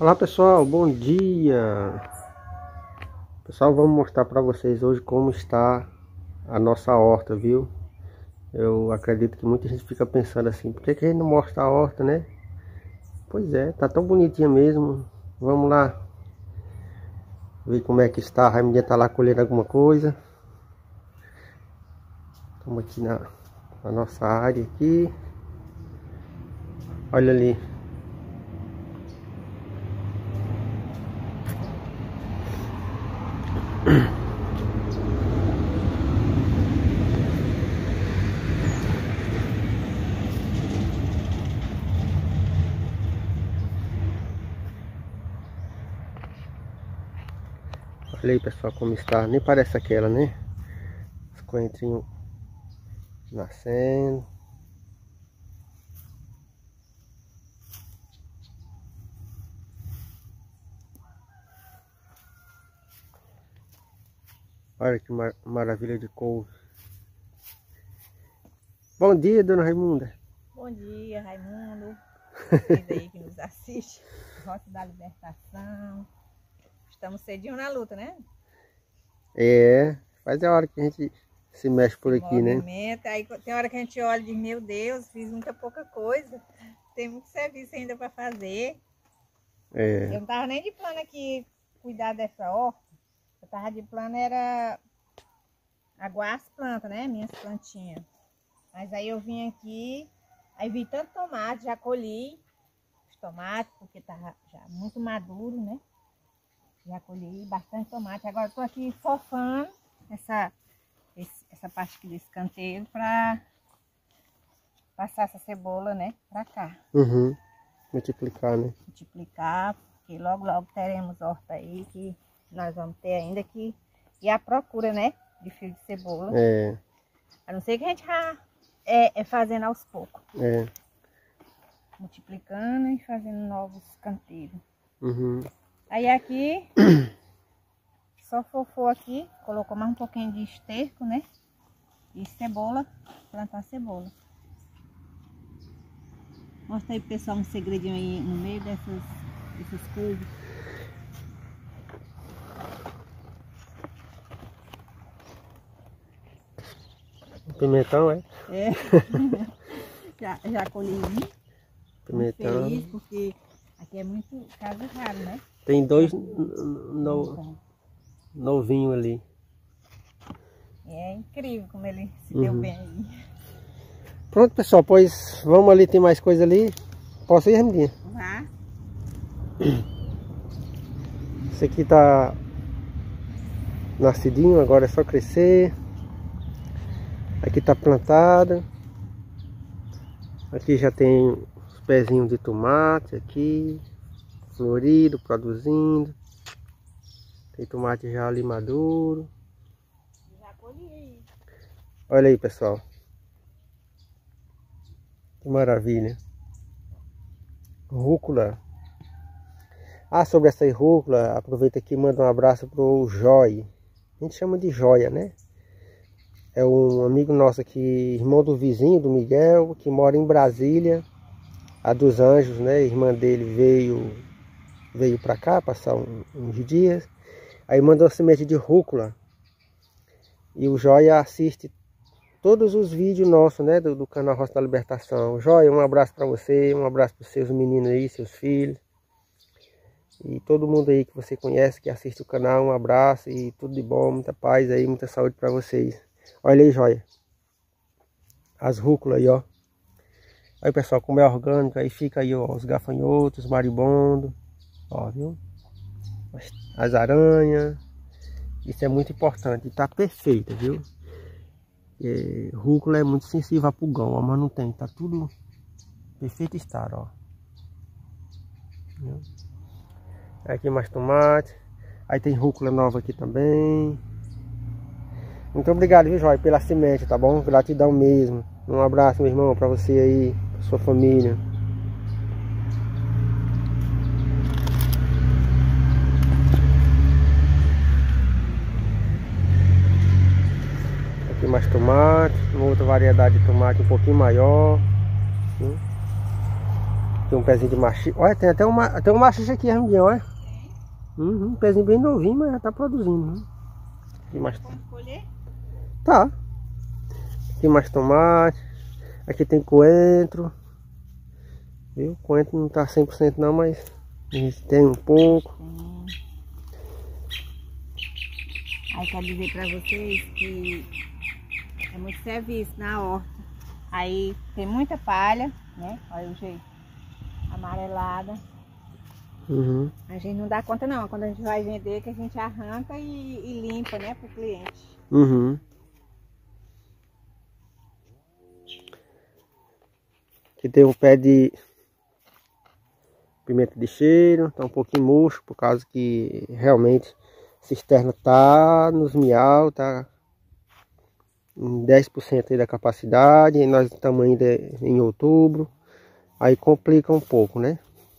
Olá pessoal, bom dia. Pessoal, vamos mostrar para vocês hoje como está a nossa horta, viu? Eu acredito que muita gente fica pensando assim, por que a gente não mostra a horta, né? Pois é, tá tão bonitinha mesmo. Vamos lá ver como é que está. A Raimundinha tá lá colhendo alguma coisa. Estamos aqui na nossa área aqui. Olha ali. Olha aí pessoal como está, nem parece aquela, né? Os coentrinhos nascendo. Olha que maravilha de couve. Bom dia, dona Raimunda. Bom dia, Raimundo. Vocês aí que nos assistem. Rota da Libertação. Estamos cedinho na luta, né? É, faz a hora que a gente se mexe por aqui, né? Aí tem hora que a gente olha e diz, meu Deus, fiz muita pouca coisa. Tem muito serviço ainda para fazer. É. Eu não estava nem de plano aqui cuidar dessa horta. Eu estava de plano era aguar as plantas, né? Minhas plantinhas. Mas aí eu vim aqui, aí vi tanto tomate, já colhi os tomates, porque tava já muito maduro, né? Já colhi bastante tomate. Agora eu tô aqui fofando essa parte aqui desse canteiro para passar essa cebola, né? Para cá. Uhum. Multiplicar, né? Multiplicar, porque logo teremos horta aí que nós vamos ter ainda que ir à procura, né? De fio de cebola. É. A não ser que a gente já fazendo aos poucos. É. Multiplicando e fazendo novos canteiros. Uhum. Aí aqui, só fofou aqui, colocou mais um pouquinho de esterco, né? E cebola, plantar cebola. Mostra aí pro pessoal um segredinho aí no meio dessas coisas. Pimentão, é? É. já colhi um. Pimentão. Feliz porque aqui é muito caso raro, né? Tem dois novinhos ali. É incrível como ele se deu bem aí. Pronto, pessoal, pois vamos ali, tem mais coisa ali. Posso ir, Raimundinha? Vá. Esse aqui tá nascidinho, agora é só crescer. Aqui tá plantada. Aqui já tem os pezinhos de tomate aqui, florido, produzindo. Tem tomate já ali maduro. Já colhi aí. Olha aí, pessoal. Que maravilha. Rúcula. Ah, sobre essa rúcula, aproveita aqui e manda um abraço pro Joy. A gente chama de Joia, né? É um amigo nosso aqui, irmão do vizinho, do Miguel, que mora em Brasília, a dos Anjos, né? A irmã dele veio pra cá, passar uns dias. Aí mandou semente de rúcula. E o Joia assiste todos os vídeos nossos, né? Do canal Rota da Libertação. Joia, um abraço pra você, um abraço pros seus meninos aí, seus filhos. E todo mundo aí que você conhece, que assiste o canal, um abraço e tudo de bom, muita paz aí, muita saúde pra vocês. Olha aí, Joia. As rúculas aí, ó. Aí, pessoal, como é orgânico, aí fica aí, ó, os gafanhotos, maribondo. Ó, viu? As aranhas. Isso é muito importante. E tá perfeita, viu? Rúcula é muito sensível a pulgão, ó, mas não tem. Tá tudo perfeito estado, ó. Viu? Aqui mais tomate. Aí tem rúcula nova aqui também. Muito obrigado, viu, Joia, pela semente, tá bom? Gratidão mesmo. Um abraço, meu irmão, pra você aí, pra sua família. Aqui mais tomate, uma outra variedade de tomate um pouquinho maior. Tem um pezinho de machixe. Olha, tem até um machixe aqui, amiguinho, olha. Um pezinho bem novinho, mas já tá produzindo. Né? Tem mais... Pode colher? Tá. Tem mais tomate. Aqui tem coentro. Viu? O coentro não tá 100% não, mas tem um pouco. Aí quero dizer pra vocês que é muito serviço na horta. Aí tem muita palha, né? Olha o jeito. Amarelada. A gente não dá conta não. Quando a gente vai vender, que a gente arranca e limpa, né? Pro cliente. Aqui tem um pé de pimenta de cheiro, tá um pouquinho murcho, por causa que realmente a cisterna tá nos miau, tá em 10% aí da capacidade, e nós estamos ainda em outubro, aí complica um pouco, né?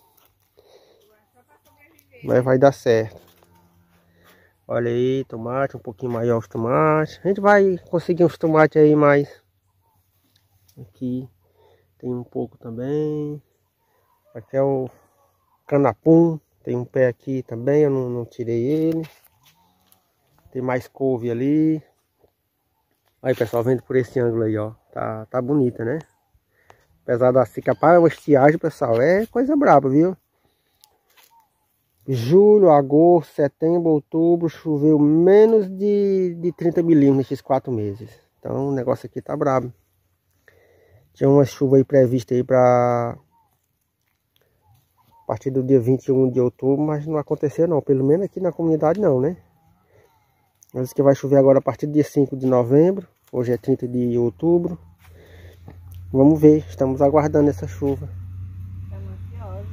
Mas vai dar certo. Olha aí, tomate, um pouquinho maior os tomates. A gente vai conseguir uns tomates aí mais. Aqui tem um pouco também. Aqui é o canapum. Tem um pé aqui também, eu não tirei ele. Tem mais couve ali. Aí pessoal, vendo por esse ângulo aí, ó. Tá bonita, né? Apesar da capaz, uma estiagem, pessoal, é coisa braba, viu? Julho, agosto, setembro, outubro, choveu menos de 30 milímetros nesses 4 meses. Então o negócio aqui tá brabo. Tinha uma chuva aí prevista aí pra a partir do dia 21 de outubro, mas não aconteceu não. Pelo menos aqui na comunidade não, né? Mas que vai chover agora a partir do dia 5 de novembro. Hoje é 30 de outubro. Vamos ver, estamos aguardando essa chuva. Estamos ansiosos.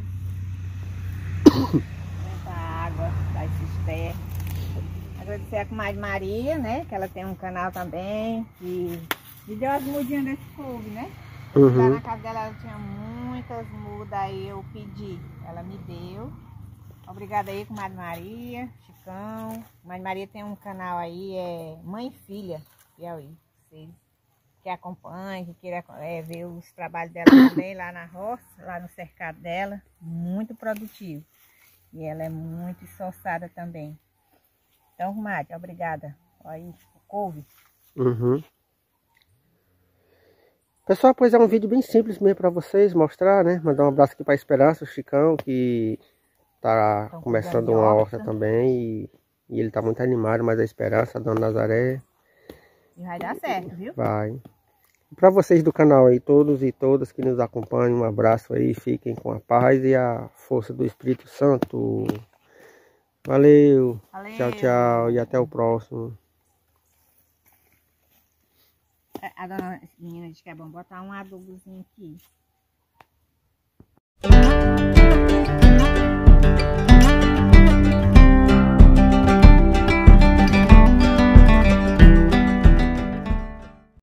A água das cisternas. Agradecer a comadre Maria, né? Que ela tem um canal também. Que me deu as mudinhas desse couve, né? Lá na casa dela ela tinha muitas mudas, aí eu pedi. Ela me deu. Obrigada aí, comadre Maria, Chicão. Comadre Maria tem um canal aí, é Mãe e Filha, Piauí. Vocês que acompanham, que queiram ver os trabalhos dela também lá na roça, lá no cercado dela. Muito produtivo. E ela é muito esforçada também. Então, comadre, obrigada. Olha aí, o couve. Pessoal, pois é um vídeo bem simples mesmo para vocês mostrar, né? Mandar um abraço aqui para Esperança, o Chicão, que tá começando uma horta também e ele tá muito animado, mas a Esperança, a Dona Nazaré. E vai dar certo, viu? Vai. Para vocês do canal aí, todos e todas que nos acompanham, um abraço aí, fiquem com a paz e a força do Espírito Santo. Valeu. Tchau, tchau e até o próximo. A dona menina disse que é bom botar um adubozinho aqui.